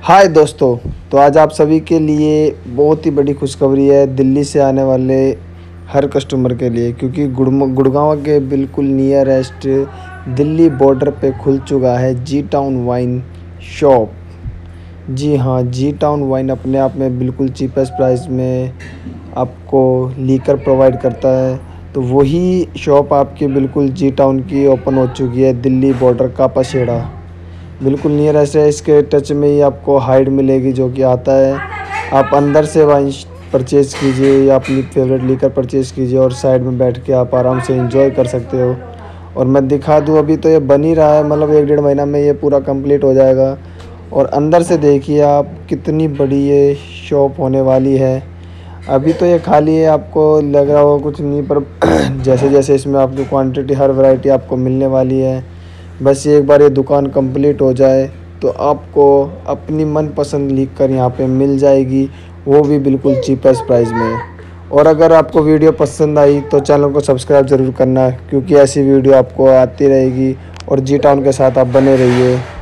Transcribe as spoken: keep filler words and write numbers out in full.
हाय दोस्तों। तो आज आप सभी के लिए बहुत ही बड़ी खुशखबरी है दिल्ली से आने वाले हर कस्टमर के लिए, क्योंकि गुड़म गुड़गांव के बिल्कुल नियरेस्ट दिल्ली बॉर्डर पे खुल चुका है जी टाउन वाइन शॉप। जी हाँ, जी टाउन वाइन अपने आप में बिल्कुल चीपेस्ट प्राइस में आपको लीकर प्रोवाइड करता है। तो वही शॉप आपकी बिल्कुल जी टाउन की ओपन हो चुकी है दिल्ली बॉर्डर का पसेड़ा बिल्कुल नियर ऐसे इसके टच में ही आपको हाइड मिलेगी, जो कि आता है। आप अंदर से वाइन परचेज़ कीजिए या अपनी फेवरेट लीकर परचेज़ कीजिए और साइड में बैठ के आप आराम से एंजॉय कर सकते हो। और मैं दिखा दूँ, अभी तो ये बन ही रहा है, मतलब एक डेढ़ महीना में ये पूरा कंप्लीट हो जाएगा। और अंदर से देखिए आप कितनी बड़ी ये शॉप होने वाली है। अभी तो ये खाली है, आपको लग रहा होगा कुछ नहीं, पर जैसे जैसे इसमें आपको क्वांटिटी हर वैरायटी आपको मिलने वाली है। बस ये एक बार ये दुकान कंप्लीट हो जाए तो आपको अपनी मनपसंद लीकर यहाँ पे मिल जाएगी, वो भी बिल्कुल चीपेस्ट प्राइस में। और अगर आपको वीडियो पसंद आई तो चैनल को सब्सक्राइब ज़रूर करना, क्योंकि ऐसी वीडियो आपको आती रहेगी। और जी टाउन के साथ आप बने रहिए।